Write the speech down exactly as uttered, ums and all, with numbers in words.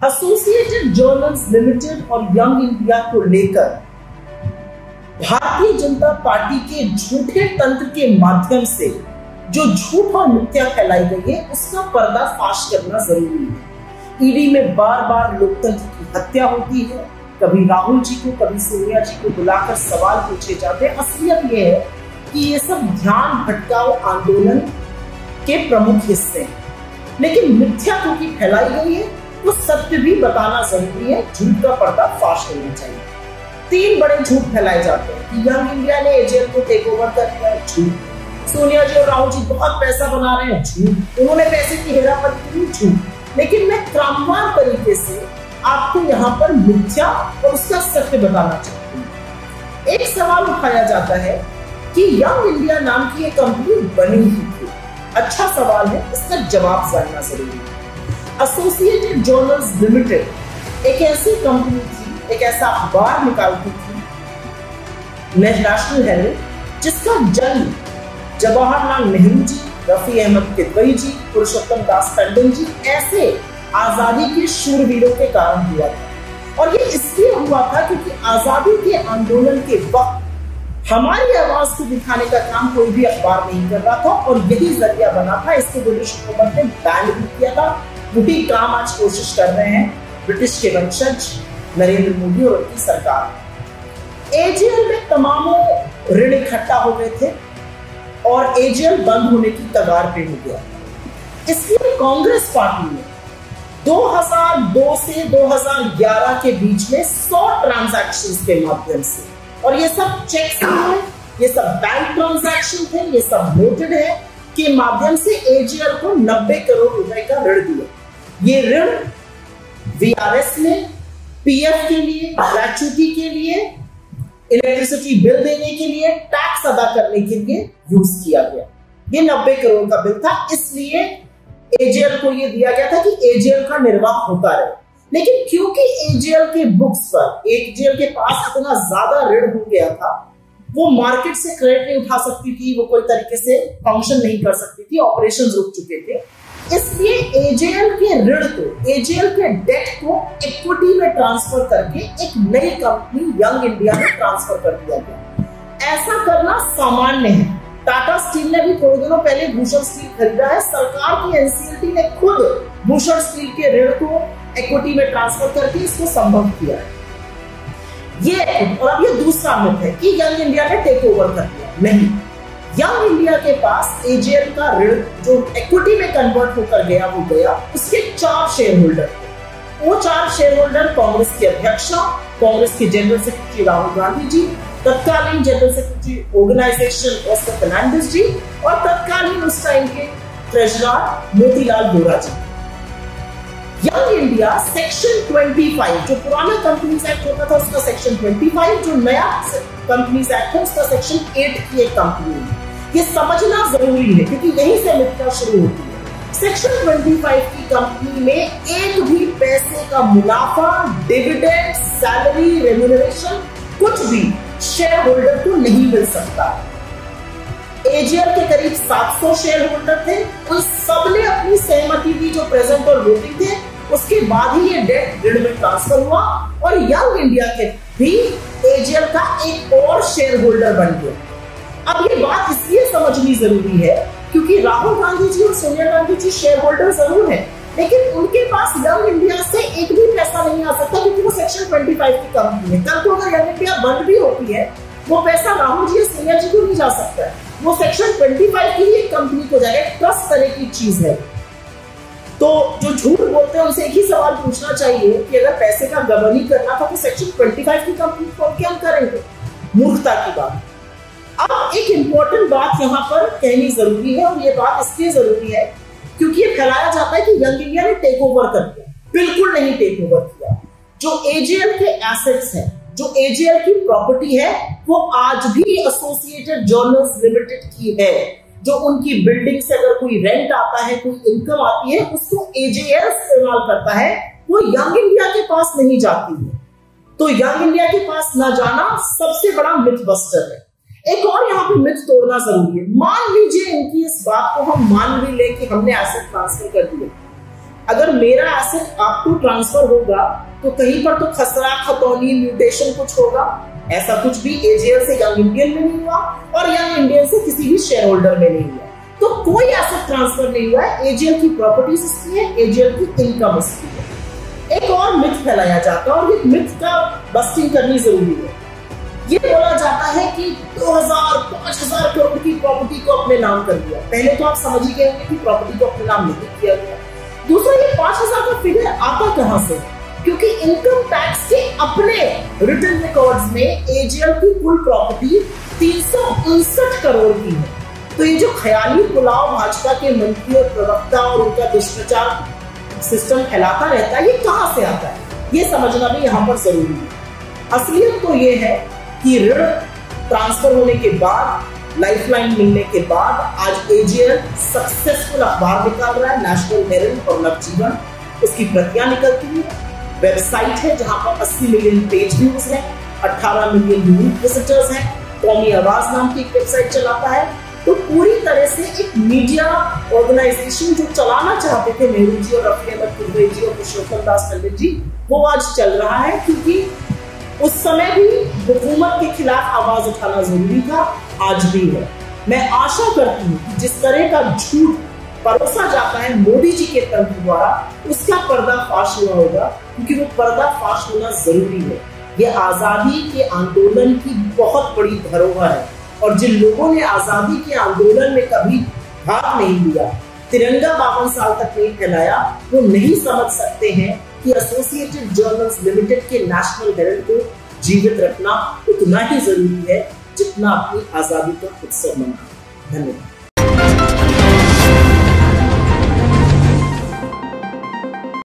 Associated journals limited और young India को लेकर भारतीय जनता पार्टी के झूठे तंत्र के माध्यम से जो झूठ और मिथ्या फैलाई गई है उसका पर्दाफाश करना जरूरी है। ईडी में बार बार लोकतंत्र की हत्या होती है, कभी राहुल जी को कभी सोनिया जी को बुलाकर सवाल पूछे जाते हैं। असलियत यह है कि ये सब ध्यान भटकाओ आंदोलन के प्रमुख हिस्से हैं, लेकिन मिथ्या क्योंकि फैलाई गई है तो सत्य भी बताना जरूरी है, झूठ का पर्दाफाश होना चाहिए। तीन बड़े झूठ फैलाए जाते हैं कि यंग इंडिया ने एजेएल को टेक ओवर कर लिया है, झूठ। सोनिया जी और राहुल जी बहुत पैसा बना रहे हैं, झूठ। उन्होंने पैसे की हेराफेरी की, झूठ। लेकिन मैं क्रमवार तरीके से आपको यहाँ पर मिथ्या और उसका सत्य बताना चाहती हूँ। एक सवाल उठाया जाता है कि यंग इंडिया नाम की एक कंपनी बनी ही थी। अच्छा सवाल है, इसका जवाब जानना जरूरी है। एसोसिएटेड जर्नल्स लिमिटेड एक ऐसी कंपनी थी, एक ऐसा अखबार निकालती थी नेशनल हेराल्ड, जिसका जन्म जवाहरलाल नेहरू जी, रफी अहमद किदवई जी, पुरुषोत्तम दास टंडन जी ऐसे आजादी के शूरवीरों के कारण हुआ था। और ये इसलिए हुआ था क्योंकि आजादी के आंदोलन के वक्त हमारी आवाज को दिखाने का काम कोई भी अखबार नहीं कर रहा था और यही जरिया बना था। इसको ब्रिटिश हुकूमत ने बैन भी किया था। वही काम आज कोशिश कर रहे हैं ब्रिटिश के वंशज नरेंद्र मोदी और उनकी सरकार। एजेएल में तमामों ऋण इकट्ठा हो गए थे और एजेएल बंद होने की कगार पे हो गया। इसलिए कांग्रेस पार्टी ने दो हज़ार दो से दो हज़ार ग्यारह के बीच में सौ ट्रांजैक्शंस के माध्यम से, और ये सब चेक्स हैं, ये सब बैंक ट्रांजैक्शन थे, ये सब नोटेड है, के माध्यम से एजेएल को नब्बे करोड़ रुपए का ऋण दिया। ये ऋण वीआरएस में पीएफ के लिए, ग्रेच्युटी के लिए, इलेक्ट्रिसिटी बिल देने के लिए, टैक्स अदा करने के लिए यूज किया गया। ये नब्बे करोड़ का बिल था, इसलिए एजेएल को ये दिया गया था कि एजेएल का निर्वाह होता रहे। लेकिन क्योंकि एजेएल के बुक्स पर एजेएल के पास इतना ज्यादा ऋण हो गया था, वो मार्केट से क्रेडिट नहीं उठा सकती थी, वो कोई तरीके से फंक्शन नहीं कर सकती थी, ऑपरेशंस रुक चुके थे। इसलिए एजेएल के ऋण को, एजेएल के डेट को इक्विटी में ट्रांसफर करके एक नई कंपनी यंग इंडिया में ट्रांसफर कर दिया गया। ऐसा करना सामान्य है। टाटा स्टील ने भी थोड़े दिनों पहले भूषण स्टील खरीदा है। सरकार की एनसीएलटी ने खुद भूषण स्टील के ऋण को इक्विटी में ट्रांसफर करके इसको संभव किया है। ये और अब ये दूसरा मिथ है कि यंग इंडिया ने टेक ओवर कर लिया। नहीं, यंग इंडिया के पास एजेएल का ऋण जो इक्विटी में कन्वर्ट होकर गया वो गया। उसके चार शेयर होल्डर थे। वो चार शेयर होल्डर कांग्रेस के अध्यक्ष, कांग्रेस के जनरल सेक्रेटरी राहुल गांधी जी, तत्कालीन general secretary organisation Oscar Fernandes ji और तत्कालीन उस टाइम के treasurer Motilal Vora ji. Young India section पच्चीस, जो पुराना कंपनीज एक्ट होता था उसका सेक्शन पच्चीस, जो नया कंपनीज एक्ट है उसका सेक्शन आठ की एक कंपनी है। ये समझना जरूरी है क्योंकि यहीं से मिथ्या शुरू होती है। सेक्शन पच्चीस की कंपनी में एक भी पैसे का मुनाफा, डिविडेंड, सैलरी, रेम्यूनरेशन कुछ भी शेयर होल्डर को नहीं मिल सकता। एजेएल के करीब सात सौ शेयर होल्डर थे, उन सबने अपनी सहमति दी जो प्रेजेंट और वोटिंग थे। उसके बाद ही ये डेट ऋण में ट्रांसफर हुआ और यंग इंडिया के भी एजेएल का एक और शेयर होल्डर बन गया। अब ये बात इसलिए समझनी जरूरी है क्योंकि राहुल गांधी जी और सोनिया गांधी जी शेयर होल्डर जरूर है, लेकिन उनके पास यंग इंडिया से एक भी पैसा नहीं आ सकता क्योंकि वो सेक्शन पच्चीस की कंपनी है। कल को अगर यंग इंडिया बंद भी होती है, वो पैसा राहुल जी या सोनिया जी को नहीं जा सकता है, वो सेक्शन पच्चीस की ही कंपनी को जाएगा। ट्रस्ट तरह की चीज है। तो जो झूठ बोलते हैं उनसे एक ही सवाल पूछना चाहिए कि अगर पैसे का गबन ही करना था तो सेक्शन पच्चीस की कंपनी को क्या करेंगे? मूर्खता की बात। अब एक इंपॉर्टेंट बात यहाँ पर कहनी जरूरी है और ये बात इसलिए जरूरी है क्योंकि ये फैलाया जाता है कि यंग इंडिया ने टेक ओवर कर दिया। बिल्कुल नहीं टेक ओवर किया। जो एजेएल के एसेट्स हैं, जो एजेएल की प्रॉपर्टी है, वो आज भी एसोसिएटेड जर्नल्स लिमिटेड की है। जो उनकी बिल्डिंग से अगर कोई रेंट आता है, कोई इनकम आती है, उसको एजेएल इस्तेमाल करता है, वो यंग इंडिया के पास नहीं जाती है। तो यंग इंडिया के पास ना जाना सबसे बड़ा मिथ बस्टर है। एक और यहाँ पे मिथ तोड़ना जरूरी है। मान लीजिए इनकी इस बात को हम मान भी ले कि हमने एसेट ट्रांसफर कर दिए, अगर मेरा एसेट आपको ट्रांसफर होगा तो कहीं पर तो खसरा खतौनी म्यूटेशन कुछ होगा। ऐसा कुछ भी एजेएल से यंग इंडियन में नहीं हुआ और यंग इंडियन से किसी भी शेयर होल्डर में नहीं हुआ। तो कोई एसेट ट्रांसफर नहीं हुआ है। एजेएल की प्रॉपर्टीज इसकी है, एजेएल की इनकम इसकी है। एक और मिथ फैलाया जाता है और ये मिथ का बस्टिंग करनी जरूरी है। ये बोला जाता है कि दो हज़ार पांच हज़ार करोड़ की प्रॉपर्टी को अपने नाम कर दिया। पहले तो आप समझ ही गए होंगे कि प्रॉपर्टी को अपने नाम नहीं किया गया। दूसरा, ये पांच हजार का फिगर आता कहां से? क्योंकि इनकम टैक्स के अपने रिटन रिकॉर्ड्स में एजेएल की कुल प्रॉपर्टी तीन सौ उनसठ करोड़ की है। तो ये जो ख्याली पुलाव भाजपा के मंत्री और प्रवक्ता और उनका दुष्प्रचार सिस्टम फैलाता रहता है, ये कहां से आता है, ये समझना भी यहाँ पर जरूरी है। असलियत तो ये है कि ऋण ट्रांसफर होने के बाद, लाइफलाइन मिलने के बाद आज एजेएल सक्सेसफुल अखबार निकाल रहा है, नेशनल हेरल्ड और नवजीवन। उसकी प्रतियां निकलती है, वेबसाइट है जहां पर अस्सी मिलियन पेज व्यूज है, अठारह मिलियन यूनिक विजिटर्स हैं, कौमी आवाज नाम की एक वेबसाइट चलाता है। तो पूरी तरह से एक मीडिया ऑर्गेनाइजेशन जो चलाना चाहते थे नेहरू जी और रफी अहमद किदवई जी और पुरुषोत्तम दास टंडन जी, वो आज चल रहा है। क्योंकि उस समय भी हुकूमत के खिलाफ आवाज उठाना जरूरी था, आज भी है। मैं आशा करती हूँ कि जिस तरह का झूठ परोसा जाता है मोदी जी के तंत्र द्वारा, उसका पर्दाफाश हुआ होगा, क्योंकि वो पर्दाफाश होना जरूरी है। ये आजादी के आंदोलन की बहुत बड़ी धरोहर है और जिन लोगों ने आजादी के आंदोलन में कभी भाग नहीं लिया, तिरंगा बावन साल तक नहीं फहराया, वो नहीं समझ सकते हैं कि एसोसिएटेड जर्नल्स लिमिटेड के नेशनल हेरल्ड को जीवित रखना उतना ही जरूरी है जितना अपनी आजादी का उत्सव मनाना। धन्यवाद।